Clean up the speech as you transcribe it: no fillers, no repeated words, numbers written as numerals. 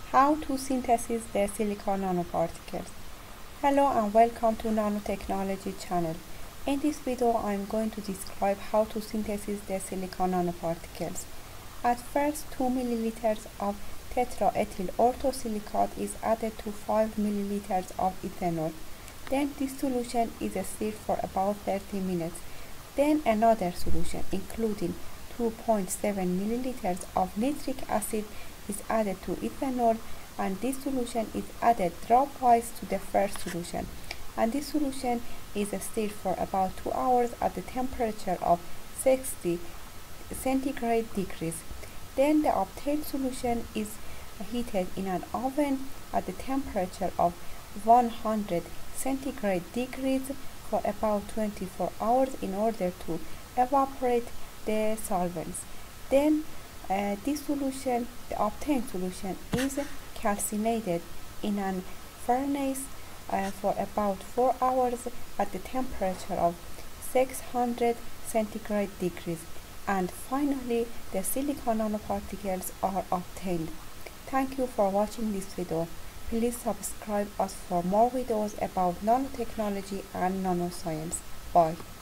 How to synthesize the silicon nanoparticles. Hello and welcome to Nanotechnology channel. In this video I am going to describe how to synthesize the silicon nanoparticles. At first 2 ml of tetraethyl orthosilicate is added to 5 ml of ethanol. Then this solution is stirred for about 30 minutes. Then another solution including 2.7 ml of nitric acid is added to ethanol, and this solution is added dropwise to the first solution, and this solution is stirred for about 2 hours at the temperature of 60 centigrade degrees. Then the obtained solution is heated in an oven at the temperature of 100 centigrade degrees for about 24 hours in order to evaporate the solvents. Then this solution, the obtained solution, is calcinated in an furnace for about 4 hours at the temperature of 600 centigrade degrees, and finally the silicon nanoparticles are obtained. Thank you for watching this video. Please subscribe us for more videos about nanotechnology and nanoscience. Bye.